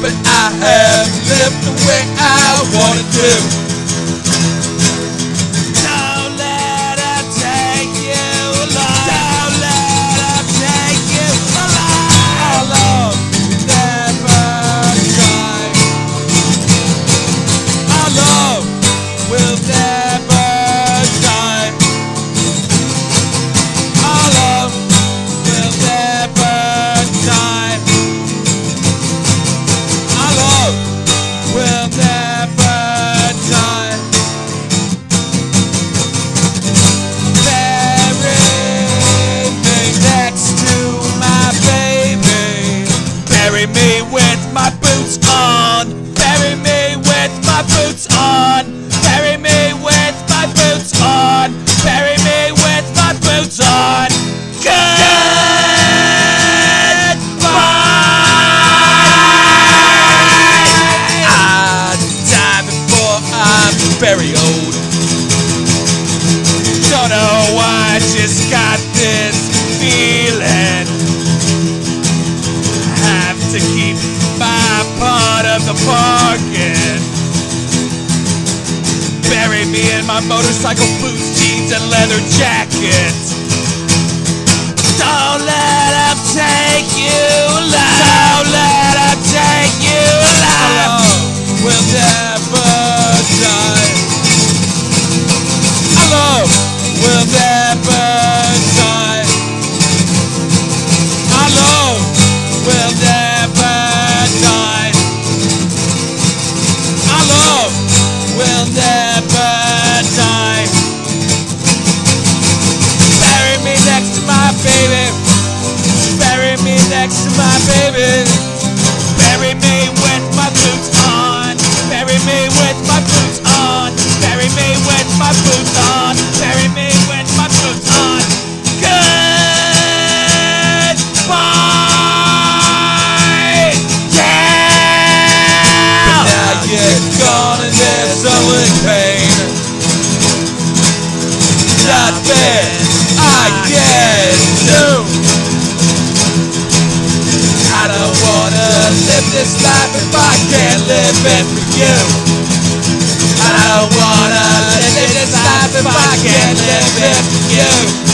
but I have lived the way I wanted to. Don't let her take you alive. Don't let her take you alive. Our love will never die. Our love will never die. Our love will never die. Our love will never die. Bury me next to my baby. Bury me with my boots on. Bury me with my boots on. Bury me with my boots on. Bury me with my boots on. Goodbye. I'll die before I'm very old. Don't know why I just got this feeling. Have to keep my part of the bargain. Bury me in my motorcycle boots, jeans, and leather jacket. Don't let them take you alive. Don't let them take you alive. Our love will never die. Our love will never die. Our love will never die. Our love will never die. Bury me next to my baby. Bury me next to my baby. Bury me with my boots on. Bury me with my boots on. Bury me with my boots on. Bury me with my boots on. Goodbye. Yeah. But now you're gone and there's only pain. Nothing I can do. I don't wanna live this life if I can't live it for you. I don't wanna live this life if I can't live it for you.